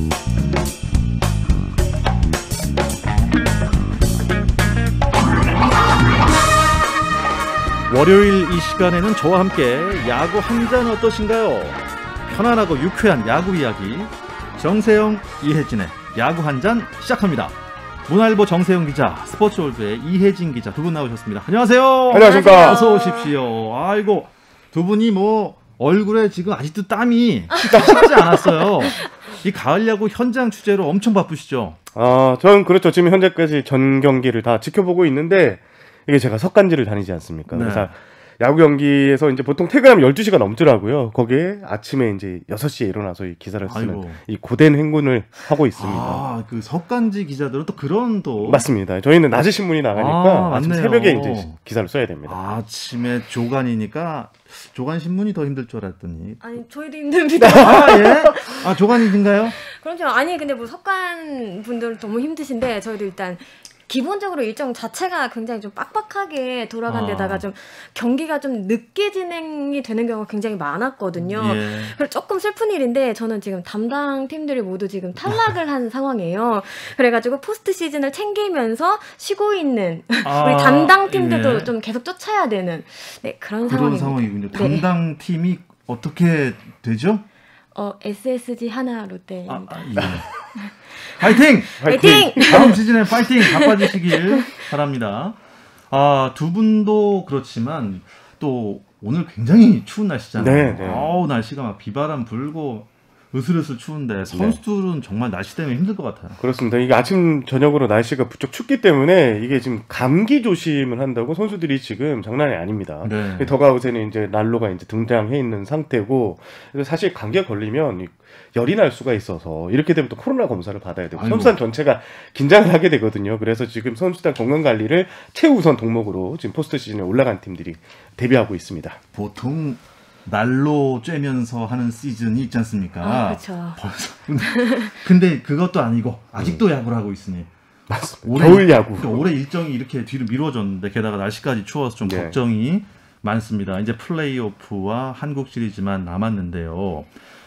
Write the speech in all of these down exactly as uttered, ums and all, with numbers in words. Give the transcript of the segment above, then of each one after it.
월요일 이 시간에는 저와 함께 야구 한 잔 어떠신가요? 편안하고 유쾌한 야구 이야기 정세영, 이혜진의 야구 한 잔 시작합니다. 문화일보 정세영 기자, 스포츠월드의 이혜진 기자 두 분 나오셨습니다. 안녕하세요. 안녕하십니까. 어서 오십시오. 아이고, 두 분이 뭐 얼굴에 지금 아직도 땀이 식지 않았어요. 이 가을 야구 현장 취재로 엄청 바쁘시죠? 아, 전 그렇죠. 지금 현재까지 전 경기를 다 지켜보고 있는데 이게 제가 석간지를 다니지 않습니까? 네. 그래서 야구 경기에서 이제 보통 퇴근하면 열두 시가 넘더라고요. 거기에 아침에 이제 여섯 시에 일어나서 이 기사를 쓰는 아이고. 이 고된 행군을 하고 있습니다. 아, 그 석간지 기자들은 또 그런 또 맞습니다. 저희는 낮에 신문이 나가니까 아, 아침 맞네요. 새벽에 이제 기사를 써야 됩니다. 아침에 조간이니까 조간 신문이 더 힘들 줄 알았더니. 아니 저희도 힘듭니다. 아 예? 아 조간이신가요? 그렇죠. 아니 근데 뭐 석관 분들 너무 힘드신데 저희도 일단 기본적으로 일정 자체가 굉장히 좀 빡빡하게 돌아간 데다가 아. 좀 경기가 좀 늦게 진행이 되는 경우가 굉장히 많았거든요. 예. 그래서 조금 슬픈 일인데 저는 지금 담당 팀들이 모두 지금 탈락을 한 상황이에요. 그래가지고 포스트 시즌을 챙기면서 쉬고 있는 아, 우리 담당 팀들도 예. 좀 계속 쫓아야 되는 네, 그런, 그런 상황입니다. 상황이군요. 네. 담당 팀이 어떻게 되죠? 어, 에스에스지 하나 롯데입니다. 아, 아, 예. 파이팅! 파이팅! 다음 시즌에 파이팅! 바빠지시길 바랍니다. 아, 두 분도 그렇지만 또 오늘 굉장히 추운 날씨잖아요. 네, 네. 아우, 날씨가 막 비바람 불고 으슬으슬 추운데 선수들은 네. 정말 날씨 때문에 힘들 것 같아요. 그렇습니다. 이게 아침 저녁으로 날씨가 부쩍 춥기 때문에 이게 지금 감기 조심을 한다고 선수들이 지금 장난이 아닙니다. 네. 더가웃에는 이제 난로가 이제 등장해 있는 상태고, 그래서 사실 감기에 걸리면 열이 날 수가 있어서 이렇게 되면 또 코로나 검사를 받아야 되고 아이고. 선수단 전체가 긴장을 하게 되거든요. 그래서 지금 선수단 건강 관리를 최우선 동목으로 지금 포스트 시즌에 올라간 팀들이 대비하고 있습니다. 보통 날로 쬐면서 하는 시즌이 있지 않습니까? 아, 그렇죠. 벌써. 근데, 근데 그것도 아니고 아직도 음. 야구를 하고 있으니. 맞습니다. 올해, 겨울 야구. 그러니까 올해 일정이 이렇게 뒤로 미뤄졌는데 게다가 날씨까지 추워서 좀 네. 걱정이 많습니다. 이제 플레이오프와 한국 시리즈만 남았는데요.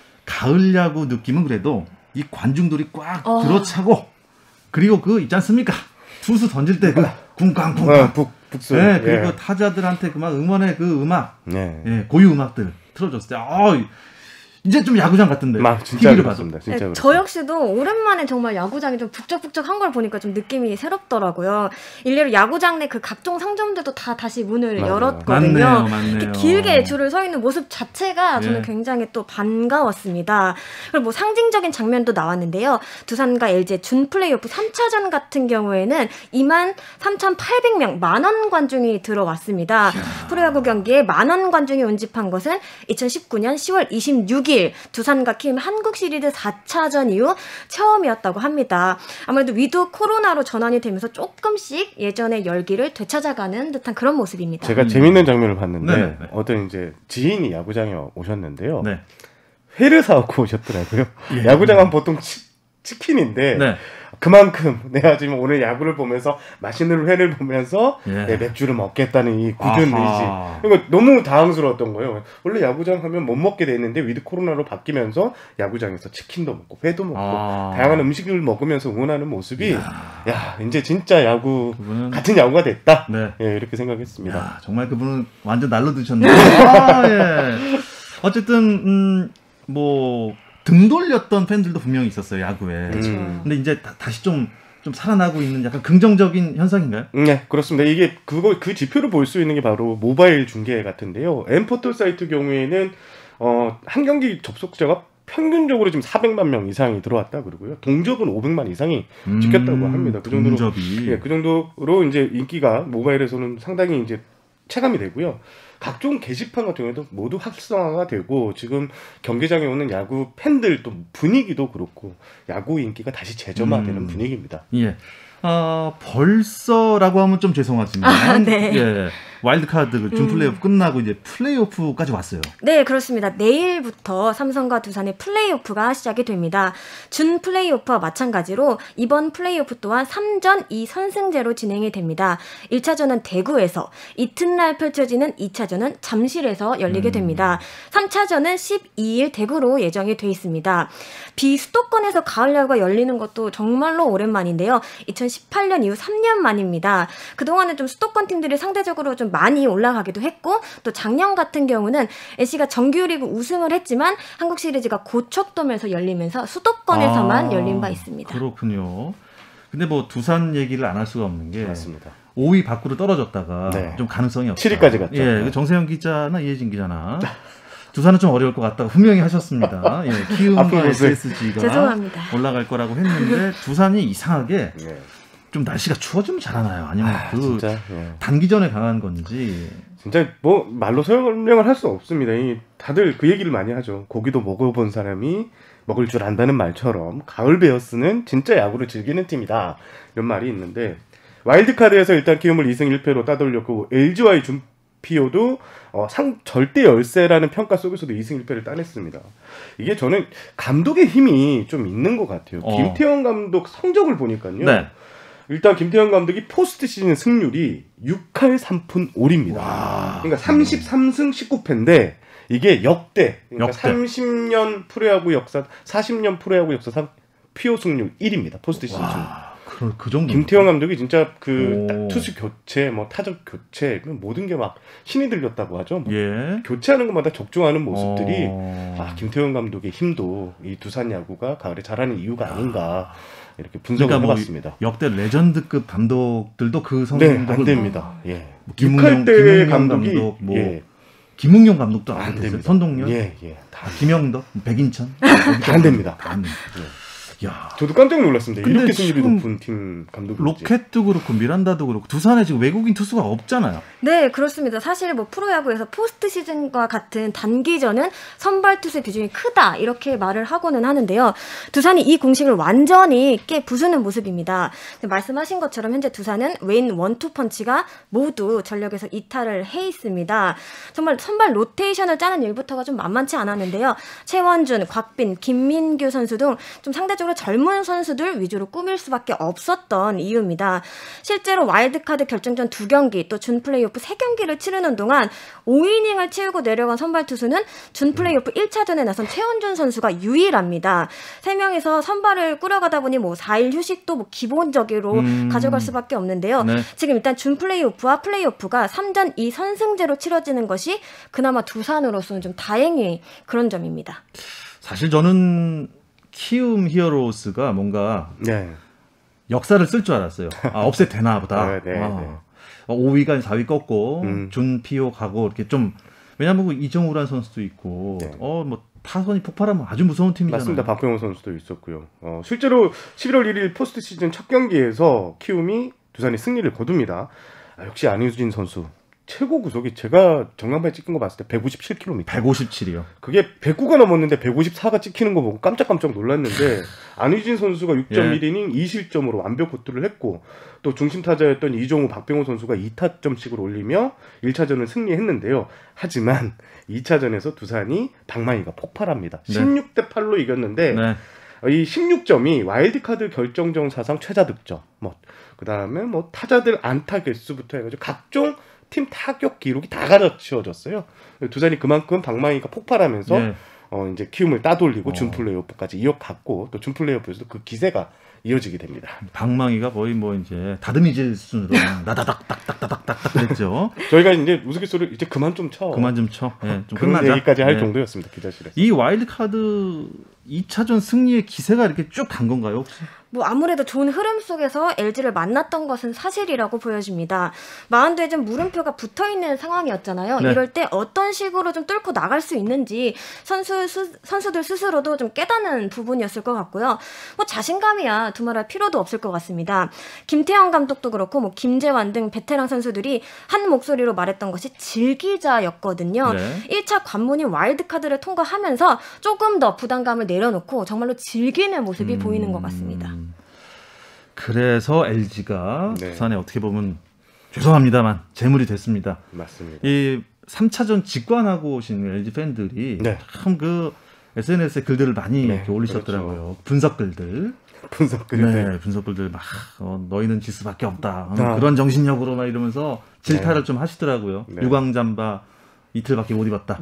가을 야구 느낌은 그래도 이 관중들이 꽉 어. 들어차고 그리고 그 있지 않습니까? 투수 던질 때 그 쿵쾅쿵쾅. 어, 북, 북소. 네, 그리고 예. 타자들한테 그만 응원의 그 음악, 네. 예, 고유 음악들 틀어줬을 때, 아, 이제 좀 야구장 같은데. 막 진짜 티비를 그렇습니다. 진짜 네, 그렇습니다. 저 역시도 오랜만에 정말 야구장이 좀 북적북적한 걸 보니까 좀 느낌이 새롭더라고요. 일례로 야구장 내 그 각종 상점들도 다 다시 문을 맞아요. 열었거든요. 맞네요, 맞네요. 이렇게 길게 줄을 서 있는 모습 자체가 저는 예. 굉장히 또 반가웠습니다. 그리고 뭐 상징적인 장면도 나왔는데요. 두산과 엘지의 준 플레이오프 삼 차전 같은 경우에는 이만 삼천팔백 명 만원 관중이 들어왔습니다. 프로야구 경기에 만원 관중이 운집한 것은 이천십구 년 시월 이십육 일 두산과 키움 한국 시리즈 사 차전 이후 처음이었다고 합니다. 아무래도 위도 코로나로 전환이 되면서 조금씩 예전의 열기를 되찾아가는 듯한 그런 모습입니다. 제가 재밌는 장면을 봤는데 네네. 어떤 이제 지인이 야구장에 오셨는데요. 네. 회를 사갖고 오셨더라고요. 예. 야구장 하면 보통 치, 치킨인데 네. 그만큼 내가 지금 오늘 야구를 보면서 맛있는 회를 보면서 예. 내 맥주를 먹겠다는 이 굳은 아하. 의지. 그러니까 너무 당황스러웠던 거예요. 원래 야구장 하면 못 먹게 돼 있는데 위드 코로나로 바뀌면서 야구장에서 치킨도 먹고 회도 먹고 아. 다양한 음식을 먹으면서 응원하는 모습이 야, 야 이제 진짜 야구 그분은... 같은 야구가 됐다. 네. 예, 이렇게 생각했습니다. 야, 정말 그분은 완전 날로 드셨네요. 아, 예. 어쨌든 음, 뭐 등 돌렸던 팬들도 분명히 있었어요, 야구에. 음. 근데 이제 다, 다시 좀, 좀 살아나고 있는 약간 긍정적인 현상인가요? 네, 그렇습니다. 이게 그거 그 지표를 볼 수 있는 게 바로 모바일 중계 같은데요. 엠포털 사이트 경우에는 어, 한 경기 접속자가 평균적으로 지금 사백만 명 이상이 들어왔다 그러고요. 동접은 오백만 이상이 찍혔다고 합니다. 그 정도로 동접이. 예, 그 정도로 이제 인기가 모바일에서는 상당히 이제 체감이 되고요. 각종 게시판 같은 경우에도 모두 활성화가 되고 지금 경기장에 오는 야구 팬들 또 분위기도 그렇고 야구 인기가 다시 재점화되는 음. 분위기입니다. 예. 어, 벌써라고 하면 좀 죄송하지만 아, 네. 예. 와일드카드 준 음. 플레이오프 끝나고 이제 플레이오프까지 왔어요. 네, 그렇습니다. 내일부터 삼성과 두산의 플레이오프가 시작이 됩니다. 준 플레이오프와 마찬가지로 이번 플레이오프 또한 삼 전 이 선승제로 진행이 됩니다. 일 차전은 대구에서, 이튿날 펼쳐지는 이 차전은 잠실에서 열리게 됩니다. 삼 차전은 십이 일 대구로 예정이 돼 있습니다. 비수도권에서 가을 야구가 열리는 것도 정말로 오랜만인데요. 이천십팔 년 이후 삼 년 만입니다. 그동안은 좀 수도권 팀들이 상대적으로 좀 많이 올라가기도 했고, 또 작년 같은 경우는 엔씨가 정규리그 우승을 했지만 한국 시리즈가 고척돔에서 열리면서 수도권에서만 아, 열린 바 있습니다. 그렇군요. 근데 뭐 두산 얘기를 안 할 수가 없는 게 맞습니다. 오 위 밖으로 떨어졌다가 네. 좀 가능성이 없다. 칠 위까지 갔죠. 예, 네. 정세영 기자나 이혜진 기자나 두산은 좀 어려울 것 같다고 분명히 하셨습니다. 예, 키움과 에스에스지가 죄송합니다. 올라갈 거라고 했는데 두산이 이상하게 네. 좀 날씨가 추워지면 잘하나요? 아니면 아, 그 진짜 예. 단기전에 강한 건지. 진짜 뭐 말로 설명을 할 수 없습니다. 이 다들 그 얘기를 많이 하죠. 고기도 먹어본 사람이 먹을 줄 안다는 말처럼 가을 베어스는 진짜 야구를 즐기는 팀이다 이런 말이 있는데, 와일드카드에서 일단 키움을 이 승 일 패로 따돌렸고 엘지와의 준피오도 어, 상 절대 열세라는 평가 속에서도 이 승 일 패를 따냈습니다. 이게 저는 감독의 힘이 좀 있는 것 같아요. 어. 김태형 감독 성적을 보니까요. 네. 일단 김태형 감독이 포스트 시즌 승률이 육 할 삼 푼 오 리입니다. 와. 그러니까 삼십삼 승 십구 패인데 이게 역대, 그러니까 역대. 삼십 년 프로야구 역사, 사십 년 프로야구 역사상 피오 승률 일 위입니다. 포스트 시즌. 와, 그, 그 정도. 김태형 감독이 진짜 그 오. 딱 투수 교체, 뭐 타적 교체, 모든 게 막 신이 들렸다고 하죠. 뭐 예. 교체하는 것마다 적중하는 모습들이 어. 아, 김태형 감독의 힘도 이 두산 야구가 가을에 잘하는 이유가 아닌가 이렇게 분석을 그러니까 뭐 해봤습니다. 역대 레전드급 감독들도 그 네, 성적은 안 됩니다. 예. 뭐 육 김웅용, 할 때 김웅용 감독이 감독, 뭐 예, 김웅용 감독도 안, 안 됐어요. 됩니다. 선동열, 예, 예. 다 김영덕, 백인천 다 안 됩니다. 다 안 됩니다. 예. 야, 저도 깜짝 놀랐습니다. 근데 이렇게 승률이 지금 높은 팀 감독이 로켓도 그렇고 미란다도 그렇고 두산에 지금 외국인 투수가 없잖아요. 네, 그렇습니다. 사실 뭐 프로야구에서 포스트 시즌과 같은 단기전은 선발 투수의 비중이 크다 이렇게 말을 하고는 하는데요. 두산이 이 공식을 완전히 깨 부수는 모습입니다. 말씀하신 것처럼 현재 두산은 웨인 원투 펀치가 모두 전력에서 이탈을 해 있습니다. 정말 선발 로테이션을 짜는 일부터가 좀 만만치 않았는데요. 최원준, 곽빈, 김민규 선수 등 좀 상대적으로 젊은 선수들 위주로 꾸밀 수밖에 없었던 이유입니다. 실제로 와일드카드 결정전 두 경기 또 준 플레이오프 세 경기를 치르는 동안 오 이닝을 채우고 내려간 선발 투수는 준 플레이오프 일 차전에 나선 최원준 선수가 유일합니다. 세 명이서 선발을 꾸려가다 보니 뭐 사 일 휴식도 뭐 기본적으로 음. 가져갈 수밖에 없는데요. 네. 지금 일단 준 플레이오프와 플레이오프가 삼 전 이 선승제로 치러지는 것이 그나마 두산으로서는 좀 다행히 그런 점입니다. 사실 저는 키움 히어로스가 뭔가 네. 역사를 쓸 줄 알았어요. 아, 업셋 되나 보다. 네, 네, 아. 네. 오 위가 사 위 꺾고 음. 준 피오 가고 이렇게 좀, 왜냐면 뭐 이정우라는 선수도 있고 네. 어 뭐 타선이 폭발하면 아주 무서운 팀이잖아요. 맞습니다. 박병호 선수도 있었고요. 어, 실제로 십일월 일일 포스트 시즌 첫 경기에서 키움이 두산이 승리를 거둡니다. 아, 역시 안희진 선수 최고 구속이 제가 정강파에 찍힌 거 봤을 때 백오십칠 킬로미터. 백오십칠이요. 그게 백구가 넘었는데 백오십사가 찍히는 거 보고 깜짝깜짝 놀랐는데 안희진 선수가 육 점 일 이닝 이 실점으로 완벽 호투를 했고, 또 중심 타자였던 이종우, 박병호 선수가 이 타점씩을 올리며 일 차전을 승리했는데요. 하지만 이 차전에서 두산이 방망이가 폭발합니다. 네. 십육 대 팔로 이겼는데 네. 이 십육 점이 와일드카드 결정전 사상 최다 득점, 뭐 그다음에 뭐 타자들 안타 개수부터 해가지고 각종 팀 타격 기록이 다 가르쳐졌어요. 두산이 그만큼 방망이가 폭발하면서 네. 어 이제 키움을 따돌리고 어. 준 플레이오프까지 이어갔고, 또 준 플레이오프에서도 그 기세가 이어지게 됩니다. 방망이가 거의 뭐 이제 다듬이질 수준으로 나다닥 딱딱딱딱딱 그랬죠. 저희가 이제 우스갯소리를 이제 그만 좀 쳐. 그만 좀 쳐. 예, 좀 그런 끝나자. 얘기까지 할 예. 정도였습니다. 기자실에서. 이 와일드카드 이 차전 승리의 기세가 이렇게 쭉 간 건가요, 혹시? 뭐 아무래도 좋은 흐름 속에서 엘지를 만났던 것은 사실이라고 보여집니다. 마운드에 좀 물음표가 붙어있는 상황이었잖아요. 네. 이럴 때 어떤 식으로 좀 뚫고 나갈 수 있는지 선수, 수, 선수들 스스로도 좀 깨닫는 부분이었을 것 같고요. 뭐 자신감이야 두말할 필요도 없을 것 같습니다. 김태형 감독도 그렇고 뭐 김재환 등 베테랑 선수들이 한 목소리로 말했던 것이 즐기자였거든요. 네. 일 차 관문인 와일드카드를 통과하면서 조금 더 부담감을 내려놓고 정말로 즐기는 모습이 음, 보이는 것 같습니다. 그래서 엘지가 네. 두산에 어떻게 보면 죄송합니다만 재물이 됐습니다. 맞습니다. 이 삼 차전 직관하고 오신 엘지 팬들이 네. 참 그 에스엔에스에 글들을 많이 네, 이렇게 올리셨더라고요. 그렇죠. 분석 글들. 분석 글들. 네, 분석 글들 막 어, 너희는 질 수밖에 없다. 어, 아. 그런 정신력으로 막 이러면서 질타를 네. 좀 하시더라고요. 네. 유광잠바 이틀밖에 못 입었다.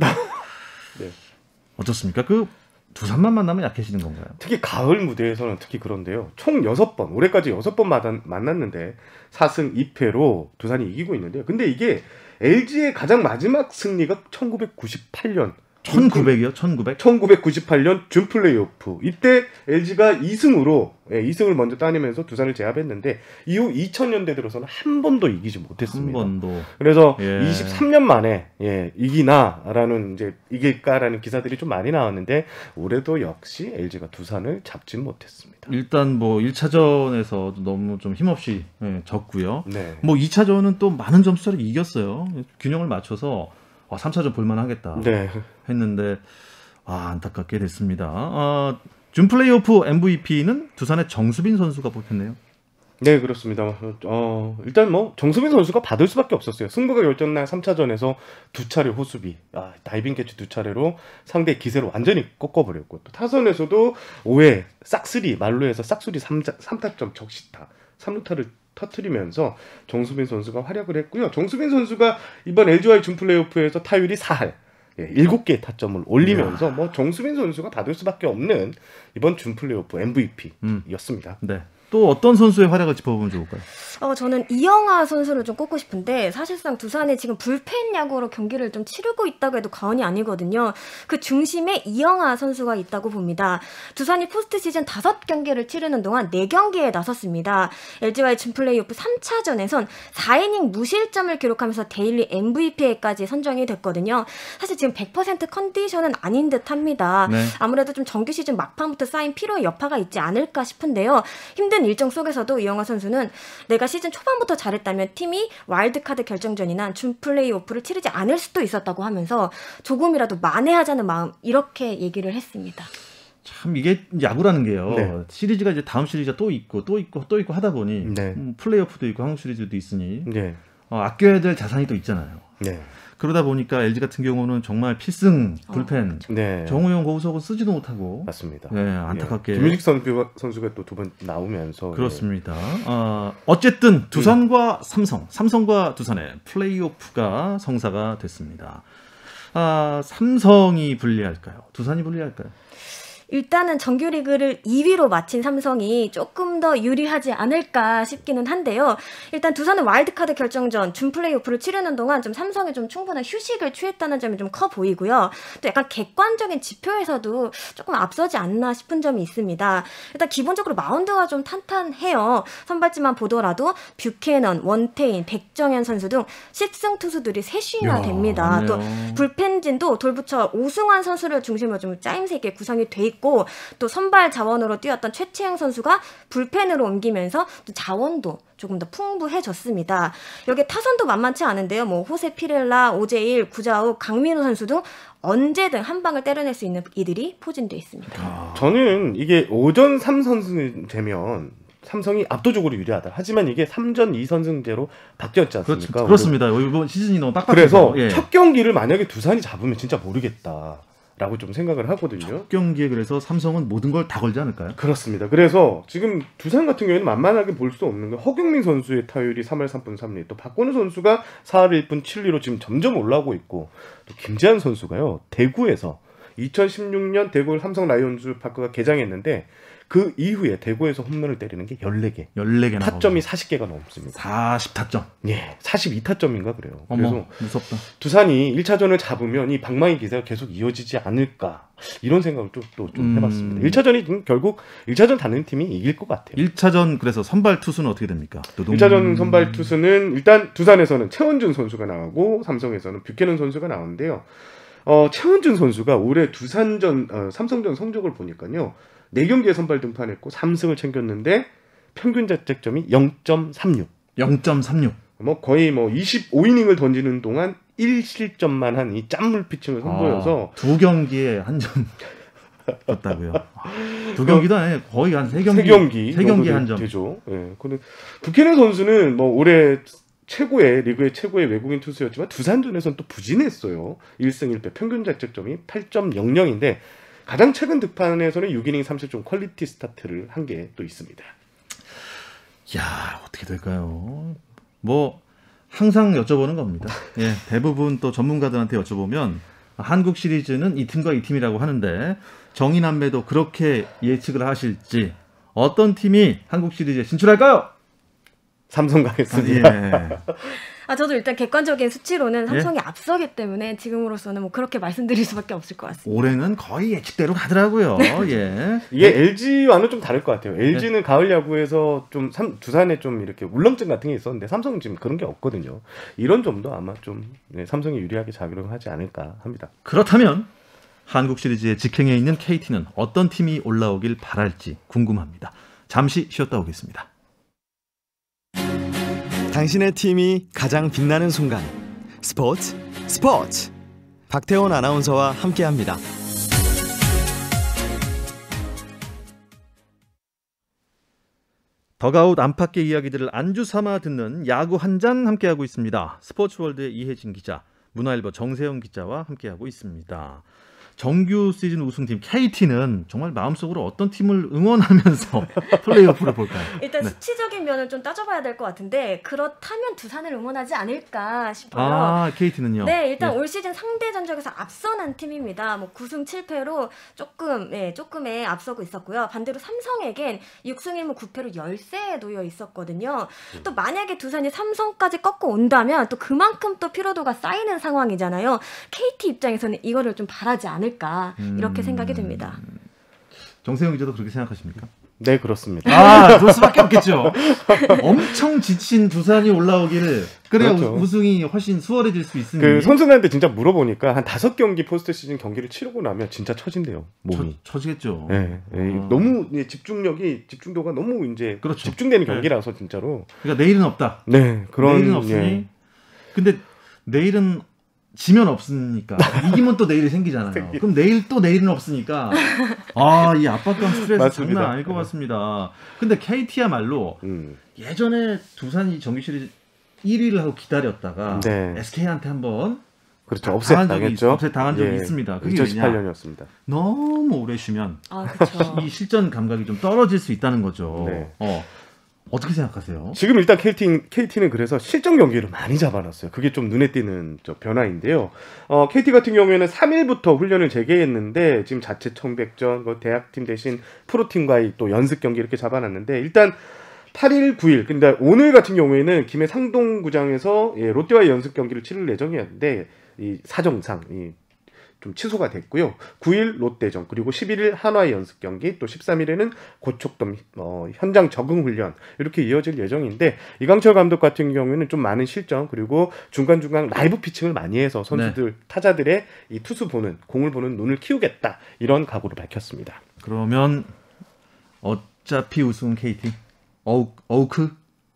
네. 어떻습니까? 그 두산만 만나면 약해지는 건가요? 특히 가을 무대에서는 특히 그런데요. 총 여섯 번, 올해까지 여섯 번 만났는데 사승 이패로 두산이 이기고 있는데요. 근데 이게 엘지의 가장 마지막 승리가 천구백구십팔 년. 천구백이요? 천구백? 천구백구십팔 년 준 플레이오프. 이때 엘지가 이 승으로 예, 이 승을 먼저 따내면서 두산을 제압했는데 이후 이천 년대 들어서는 한 번도 이기지 못했습니다. 한 번도. 그래서 예. 이십삼 년 만에 예, 이기나라는 이제 이길까라는 기사들이 좀 많이 나왔는데 올해도 역시 엘지가 두산을 잡진 못했습니다. 일단 뭐 일 차전에서 너무 좀 힘없이 예, 졌고요. 네. 뭐 이 차전은 또 많은 점수를 이겼어요. 균형을 맞춰서 아, 삼 차전 볼만하겠다 네. 했는데 아, 안타깝게 됐습니다. 아, 준 플레이오프 엠브이피는 두산의 정수빈 선수가 뽑혔네요. 네, 그렇습니다. 어, 일단 뭐 정수빈 선수가 받을 수밖에 없었어요. 승부가 결정난 삼 차전에서 두 차례 호수비, 아, 다이빙 캐치 두 차례로 상대 기세를 완전히 꺾어버렸고 또 타선에서도 오 회 싹쓸이 말로 해서 싹쓸이 삼 타점 적시타 삼 루타를 터트리면서 정수빈 선수가 활약을 했고요. 정수빈 선수가 이번 엘지와의 준 플레이오프에서 타율이 사 할, 예, 일곱 개의 타점을 올리면서 뭐 정수빈 선수가 받을 수밖에 없는 이번 준 플레이오프 엠브이피였습니다. 네. 또 어떤 선수의 활약을 짚어보면 좋을까요? 어, 저는 이영하 선수를 좀 꼽고 싶은데 사실상 두산이 지금 불펜 야구로 경기를 좀 치르고 있다고 해도 과언이 아니거든요. 그 중심에 이영하 선수가 있다고 봅니다. 두산이 포스트 시즌 다섯 경기를 치르는 동안 네 경기에 나섰습니다. 엘지와의 준 플레이오프 삼 차전에선 사 이닝 무실점을 기록하면서 데일리 엠브이피에까지 선정이 됐거든요. 사실 지금 백 퍼센트 컨디션은 아닌 듯합니다. 네. 아무래도 좀 정규 시즌 막판부터 쌓인 피로의 여파가 있지 않을까 싶은데요. 힘든 일정 속에서도 이영하 선수는 내가 시즌 초반부터 잘했다면 팀이 와일드카드 결정전이나 준 플레이오프를 치르지 않을 수도 있었다고 하면서 조금이라도 만회하자는 마음 이렇게 얘기를 했습니다. 참 이게 야구라는 게요. 네. 시리즈가 이제 다음 시리즈가 또 있고 또 있고 또 있고 하다 보니 네. 음, 플레이오프도 있고 한국 시리즈도 있으니 네. 어, 아껴야 될 자산이 또 있잖아요. 네. 그러다 보니까 엘지 같은 경우는 정말 필승 불펜 네. 정우영 고우석은 쓰지도 못하고 맞습니다. 네, 안타깝게 예. 김유식 선수가, 선수가 또 두 번 나오면서 그렇습니다. 어, 어쨌든 두산과 삼성, 삼성과 두산의 플레이오프가 성사가 됐습니다. 아, 삼성이 불리할까요? 두산이 불리할까요? 일단은 정규리그를 이 위로 마친 삼성이 조금 더 유리하지 않을까 싶기는 한데요. 일단 두산은 와일드카드 결정전 준 플레이오프를 치르는 동안 좀 삼성이 좀 충분한 휴식을 취했다는 점이 좀 커 보이고요. 또 약간 객관적인 지표에서도 조금 앞서지 않나 싶은 점이 있습니다. 일단 기본적으로 마운드가 좀 탄탄해요. 선발진만 보더라도 뷰캐넌, 원태인, 백정현 선수 등 십 승 투수들이 셋이나 됩니다. 맞네요. 또 불펜진도 돌부처 오승환 선수를 중심으로 좀 짜임새 있게 구성이 돼 있고 또 선발 자원으로 뛰었던 최채영 선수가 불펜으로 옮기면서 또 자원도 조금 더 풍부해졌습니다. 여기 타선도 만만치 않은데요. 뭐 호세 피렐라, 오재일, 구자욱, 강민호 선수 등 언제든 한 방을 때려낼 수 있는 이들이 포진되어 있습니다. 아, 저는 이게 오전 삼 선승 되면 삼성이 압도적으로 유리하다. 하지만 이게 삼전 이 선승제로 바뀌었지 않습니까? 그렇, 그렇습니다. 이번 시즌이 너무 빡빡해서 그래서 예. 첫 경기를 만약에 두산이 잡으면 진짜 모르겠다. 라고 좀 생각을 하거든요. 경기에 그래서 삼성은 모든 걸 다 걸지 않을까요? 그렇습니다. 그래서 지금 두산 같은 경우에는 만만하게 볼 수 없는 게 허경민 선수의 타율이 삼 할 삼 분 삼 리, 또 박건우 선수가 사 할 일 분 칠 리로 지금 점점 올라오고 있고, 또 김재환 선수가요 대구에서 이천십육 년 대구 삼성 라이온즈 파크가 개장했는데 그 이후에 대구에서 홈런을 때리는 게 열네 개, 열네 개나 타점이 사십 개가 넘습니다. 사십 타점. 예, 사십이 타점인가 그래요. 어머, 그래서 무섭다. 두산이 일 차전을 잡으면 이 방망이 기세가 계속 이어지지 않을까 이런 생각을 또 좀 음. 해봤습니다. 일 차전이 결국 일 차전 닿는 팀이 이길 것 같아요. 일 차전 그래서 선발 투수는 어떻게 됩니까? 일 차전 선발 투수는 일단 두산에서는 최원준 선수가 나오고 삼성에서는 뷰캐넌 선수가 나오는데요. 어, 최원준 선수가 올해 두산전, 어, 삼성전 성적을 보니까요. 네 경기에 선발 등판했고 삼 승을 챙겼는데 평균 자책점이 영 점 삼육. 영 점 삼육. 뭐 거의 뭐 이십오 이닝을 던지는 동안 일 실점만 한 이 짠물 피칭을 선보여서 아, 두 경기에 한 점 졌다고요. 두 경기도 아니에요. 거의 한 세 경기. 세 경기, 세 경기에 한 점. 되죠. 예. 근데 뷰캐넌 선수는 뭐 올해 최고의 리그의 최고의 외국인 투수였지만 두산전에서는 또 부진했어요. 일 승 일 패 평균 자책점이 팔 점 영영인데 가장 최근 득판에서는 육 이닝 삼 실점 퀄리티 스타트를 한 게 또 있습니다. 야, 어떻게 될까요? 뭐 항상 여쭤보는 겁니다. 예, 대부분 또 전문가들한테 여쭤보면 한국 시리즈는 이 팀과 이 팀이라고 하는데 정의남매도 그렇게 예측을 하실지 어떤 팀이 한국 시리즈에 진출할까요? 삼성 가겠습니다. 아, 예. 아, 저도 일단 객관적인 수치로는 삼성이 예? 앞서기 때문에 지금으로서는 뭐 그렇게 말씀드릴 수밖에 없을 것 같습니다. 올해는 거의 예측대로 가더라고요. 예. 이게 엘지와는 좀 다를 것 같아요. 엘지는 네. 가을 야구에서 좀 삼, 두산에 좀 이렇게 울렁증 같은 게 있었는데 삼성은 지금 그런 게 없거든요. 이런 점도 아마 좀 네, 삼성이 유리하게 작용하지 않을까 합니다. 그렇다면 한국 시리즈에 직행해 있는 케이티는 어떤 팀이 올라오길 바랄지 궁금합니다. 잠시 쉬었다 오겠습니다. 당신의 팀이 가장 빛나는 순간 스포츠 스포츠 박태원 아나운서와 함께합니다. 더가웃 안팎의 이야기들을 안주 삼아 듣는 야구 한 잔 함께하고 있습니다. 스포츠월드의 이혜진 기자, 문화일보 정세영 기자와 함께하고 있습니다. 정규 시즌 우승팀 케이티는 정말 마음속으로 어떤 팀을 응원하면서 플레이오프를 볼까요? 일단 네. 수치적인 면을 좀 따져봐야 될 것 같은데 그렇다면 두산을 응원하지 않을까 싶어요. 아, 케이티는요? 네, 일단 예. 올 시즌 상대 전적에서 앞서는 팀입니다. 뭐 구 승 칠 패로 조금, 네, 조금의 앞서고 있었고요. 반대로 삼성에겐 육 승 일 무 구 패로 열세에 놓여 있었거든요. 또 만약에 두산이 삼성까지 꺾고 온다면 또 그만큼 또 피로도가 쌓이는 상황이잖아요. 케이티 입장에서는 이거를 좀 바라지 않을까 이렇게 음... 생각이 듭니다. 정세영 기자도 그렇게 생각하십니까? 네, 그렇습니다. 아, 그럴 수밖에 없겠죠. 엄청 지친 두산이 올라오기를 그래야 그렇죠. 우승이 훨씬 수월해질 수 있으니. 그 선수들한테 진짜 물어보니까 한 다섯 경기 포스트 시즌 경기를 치르고 나면 진짜 처진대요. 몸이. 처, 처지겠죠. 네, 네. 아. 너무 집중력이 집중도가 너무 이제 그렇죠. 집중되는 네. 경기라서 진짜로. 그러니까 내일은 없다. 네, 그런. 내일은 없으니. 예. 근데 내일은 지면 없으니까 이기면 또 내일이 생기잖아요. 그럼 내일 또 내일은 없으니까 아, 이 압박감 스트레스 맞습니다. 장난 아닐 것 같습니다. 근데 케이티야말로 음. 예전에 두산이 정규 시리즈 일 위를 하고 기다렸다가 네. 에스케이한테 한번 그렇죠. 업셋 당한 적이, 당했죠. 업셋 당한 적이 예. 있습니다. 그게 이천십팔 왜냐? 년이었습니다. 너무 오래 쉬면 아, 그렇죠. 이 실전 감각이 좀 떨어질 수 있다는 거죠. 네. 어. 어떻게 생각하세요? 지금 일단 케이티, 케이티는 그래서 실전 경기를 많이 잡아놨어요. 그게 좀 눈에 띄는 저 변화인데요. 어, 케이티 같은 경우에는 삼 일부터 훈련을 재개했는데 지금 자체 청백전, 뭐 대학팀 대신 프로팀과의 또 연습 경기 이렇게 잡아놨는데 일단 팔 일, 구 일. 근데 오늘 같은 경우에는 김해 상동구장에서 예, 롯데와의 연습 경기를 치를 예정이었는데 이 사정상 이 좀 취소가 됐고요. 구 일 롯데전 그리고 십일 일 한화의 연습 경기 또 십삼 일에는 고척돔 어, 현장 적응 훈련 이렇게 이어질 예정인데 이강철 감독 같은 경우에는 좀 많은 실전 그리고 중간중간 라이브 피칭을 많이 해서 선수들 네. 타자들의 이 투수 보는 공을 보는 눈을 키우겠다 이런 각오를 밝혔습니다. 그러면 어차피 우승은 케이티 어우, 어우크?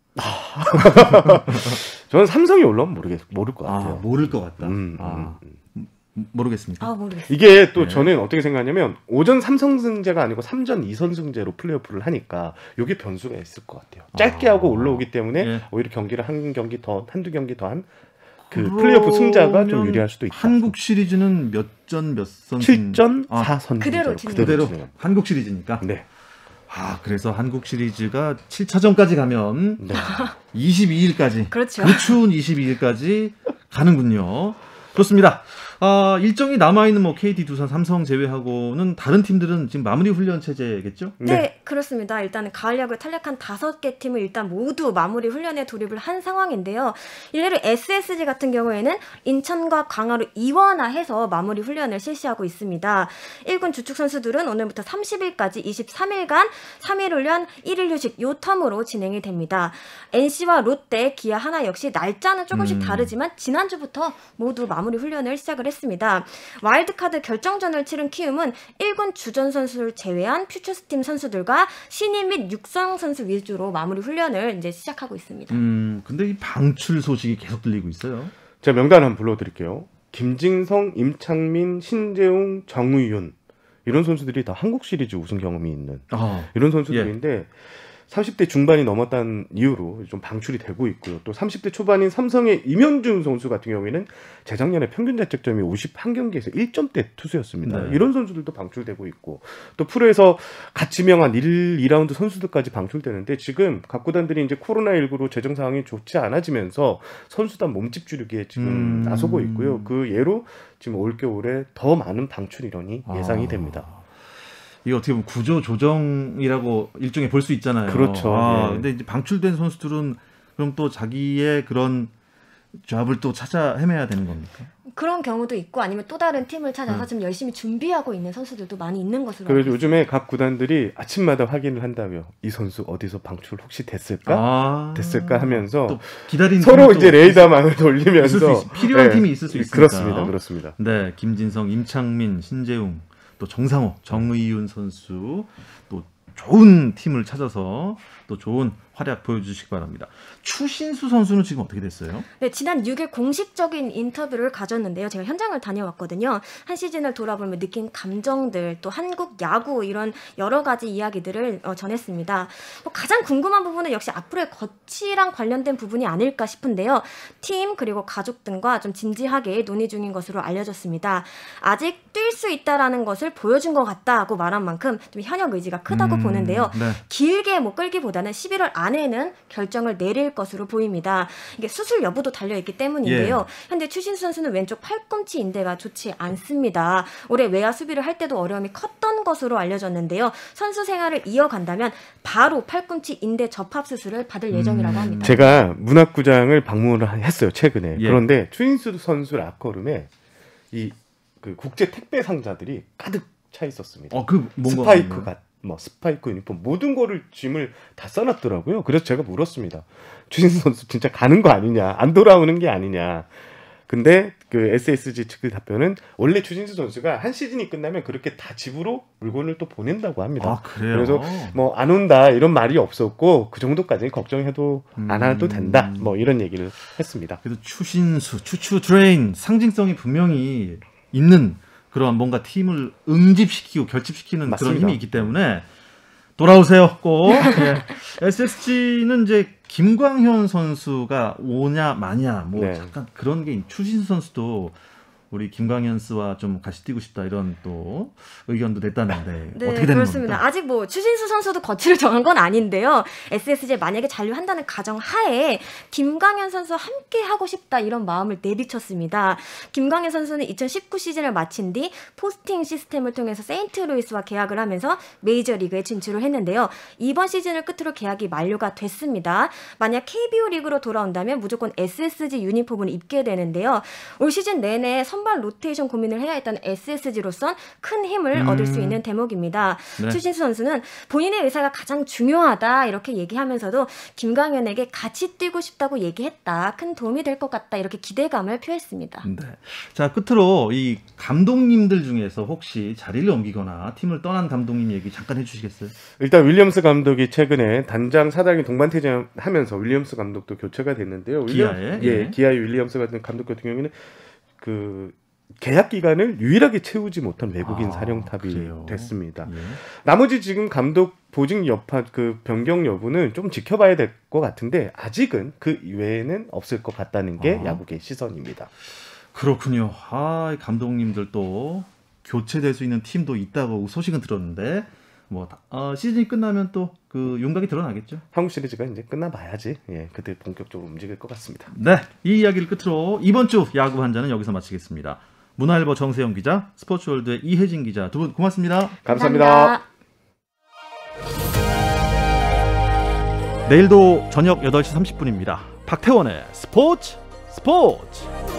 저는 삼성이 올라오면 모르겠 모를 것 같아요. 아, 모를 것 같다. 음, 아. 음, 음. 모르겠습니까? 아, 모르겠어요. 이게 또 네. 저는 어떻게 생각하냐면 오전 삼성승제가 아니고 삼전 이선승제로 플레이오프를 하니까 이게 변수가 있을 것 같아요. 짧게 아. 하고 올라오기 때문에 네. 오히려 경기를 한 경기 더 한두 경기 더 한 그 플레이오프 승자가 좀 유리할 수도 있다. 한국 시리즈는 몇 전 몇 선? 칠 전 아, 사 선 그대로 그대로, 그대로 진행. 한국 시리즈니까. 네. 아, 그래서 한국 시리즈가 칠 차전까지 가면 네. 이십이 일까지 그렇죠. 그 추운 이십이 일까지 가는군요. 그렇습니다. 아, 일정이 남아있는 뭐 케이티, 두산, 삼성 제외하고는 다른 팀들은 지금 마무리 훈련 체제겠죠? 네, 네. 그렇습니다. 일단 가을 야구에 탈락한 다섯 개 팀을 일단 모두 마무리 훈련에 돌입을 한 상황인데요. 일례로 에스에스지 같은 경우에는 인천과 강화로 이원화해서 마무리 훈련을 실시하고 있습니다. 일 군 주축 선수들은 오늘부터 삼십 일까지 이십삼 일간 삼 일 훈련, 일 일 휴식 요 텀으로 진행이 됩니다. 엔씨와 롯데, 기아, 하나 역시 날짜는 조금씩 음. 다르지만 지난주부터 모두 마무리 훈련을 시작을 했습니다. 와일드카드 결정전을 치른 키움은 일 군 주전 선수를 제외한 퓨처스팀 선수들과 신인 및 육성 선수 위주로 마무리 훈련을 이제 시작하고 있습니다. 음, 근데 이 방출 소식이 계속 들리고 있어요. 제가 명단 한번 불러드릴게요. 김진성, 임창민, 신재웅, 정의윤 이런 선수들이 다 한국 시리즈 우승 경험이 있는 아, 이런 선수들인데 삼십 대 중반이 넘었다는 이유로 좀 방출이 되고 있고요. 또 삼십 대 초반인 삼성의 임현준 선수 같은 경우에는 재작년에 평균 자책점이 오십일 경기에서 일 점대 투수였습니다. 네. 이런 선수들도 방출되고 있고 또 프로에서 가치명한 일, 이 라운드 선수들까지 방출되는데 지금 각 구단들이 이제 코로나십구로 재정 상황이 좋지 않아지면서 선수단 몸집 줄이기에 지금 음. 나서고 있고요. 그 예로 지금 올겨울에 더 많은 방출 인원이 예상이 아. 됩니다. 이게 어떻게 보면 구조 조정이라고 일종의 볼 수 있잖아요. 그렇죠. 아, 예. 근데 이제 방출된 선수들은 그럼 또 자기의 그런 잡을 또 찾아 헤매야 되는 겁니까? 그런 경우도 있고 아니면 또 다른 팀을 찾아서 음. 좀 열심히 준비하고 있는 선수들도 많이 있는 것으로 알고 그래서 있습니다. 요즘에 각 구단들이 아침마다 확인을 한다며 이 선수 어디서 방출 혹시 됐을까? 아, 됐을까 하면서 또 기다리는 서로 팀이 이제 또 레이더망을 있을 수 돌리면서 있, 필요한 네. 팀이 있을 수 있으니까. 그렇습니다. 그렇습니다. 네, 김진성, 임창민, 신재웅, 또 정상호, 정의윤 선수 또 좋은 팀을 찾아서 또 좋은 활약 보여주시기 바랍니다. 추신수 선수는 지금 어떻게 됐어요? 네, 지난 육 일 공식적인 인터뷰를 가졌는데요. 제가 현장을 다녀왔거든요. 한 시즌을 돌아보면 느낀 감정들, 또 한국 야구 이런 여러 가지 이야기들을 어, 전했습니다. 뭐 가장 궁금한 부분은 역시 앞으로의 거치랑 관련된 부분이 아닐까 싶은데요. 팀 그리고 가족 등과 좀 진지하게 논의 중인 것으로 알려졌습니다. 아직 뛸 수 있다라는 것을 보여준 것 같다고 말한 만큼 좀 현역 의지가 크다고 음, 보는데요. 네. 길게 뭐 끌기보다는 십일월 안에는 결정을 내릴 것으로 보입니다. 이게 수술 여부도 달려있기 때문인데요. 예. 현재 추신수 선수는 왼쪽 팔꿈치 인대가 좋지 않습니다. 올해 외야 수비를 할 때도 어려움이 컸던 것으로 알려졌는데요. 선수 생활을 이어간다면 바로 팔꿈치 인대 접합 수술을 받을 예정이라고 음. 합니다. 제가 문학구장을 방문을 했어요 최근에. 예. 그런데 추신수 선수 락커룸에 이 그 국제 택배 상자들이 가득 차 있었습니다. 어, 그 뭔가 스파이크가 뭐 스파이크 유니폼 모든 거를 짐을 다 써놨더라고요. 그래서 제가 물었습니다. 추신수 선수 진짜 가는 거 아니냐, 안 돌아오는 게 아니냐. 근데 그 에스에스지 측의 답변은 원래 추신수 선수가 한 시즌이 끝나면 그렇게 다 집으로 물건을 또 보낸다고 합니다. 아, 그래요? 그래서 뭐 안 온다 이런 말이 없었고 그 정도까지는 걱정해도 안 음. 해도 된다. 뭐 이런 얘기를 했습니다. 그래도 추신수, 추추 트레인 상징성이 분명히 있는 그런 뭔가 팀을 응집시키고 결집시키는 맞습니다. 그런 힘이 있기 때문에 돌아오세요 꼭. 예. 에스에스지는 이제 김광현 선수가 오냐 마냐 뭐 네. 잠깐 그런 게 있- 추신수 선수도 우리 김광현 씨와 좀 같이 뛰고 싶다 이런 또 의견도 냈다는데 네, 어떻게 되는 그렇습니다. 겁니까? 아직 뭐 추신수 선수도 거취를 정한 건 아닌데요. 에스에스지에 만약에 잔류한다는 가정 하에 김광현 선수와 함께 하고 싶다 이런 마음을 내비쳤습니다. 김광현 선수는 이천십구 시즌을 마친 뒤 포스팅 시스템을 통해서 세인트루이스와 계약을 하면서 메이저리그에 진출을 했는데요. 이번 시즌을 끝으로 계약이 만료가 됐습니다. 만약 케이비오 리그로 돌아온다면 무조건 에스에스지 유니폼을 입게 되는데요. 올 시즌 내내 선발 로테이션 고민을 해야 했던 에스에스지로선 큰 힘을 음. 얻을 수 있는 대목입니다. 네. 추신수 선수는 본인의 의사가 가장 중요하다 이렇게 얘기하면서도 김광현에게 같이 뛰고 싶다고 얘기했다. 큰 도움이 될 것 같다. 이렇게 기대감을 표했습니다. 네. 자, 끝으로 이 감독님들 중에서 혹시 자리를 옮기거나 팀을 떠난 감독님 얘기 잠깐 해주시겠어요? 일단 윌리엄스 감독이 최근에 단장 사장이 동반 퇴장하면서 윌리엄스 감독도 교체가 됐는데요. 윌리엄- 기아의? 예, 예. 기아의 윌리엄스 같은 감독 같은 경우에는 그 계약 기간을 유일하게 채우지 못한 외국인 아, 사령탑이 그래요? 됐습니다. 예. 나머지 지금 감독 보직 여파 그 변경 여부는 좀 지켜봐야 될 것 같은데 아직은 그 이외에는 없을 것 같다는 게 아. 야구계 시선입니다. 그렇군요. 아, 이 감독님들 또 교체될 수 있는 팀도 있다고 소식은 들었는데 뭐 다- 어, 시즌이 끝나면 또 그 윤곽이 드러나겠죠. 한국 시리즈가 이제 끝나봐야지 예, 그때 본격적으로 움직일 것 같습니다. 네, 이 이야기를 끝으로 이번 주 야구 한자는 여기서 마치겠습니다. 문화일보 정세영 기자, 스포츠월드의 이혜진 기자 두 분 고맙습니다. 감사합니다. 내일도 저녁 여덟 시 삼십 분입니다. 박태원의 스포츠 스포츠.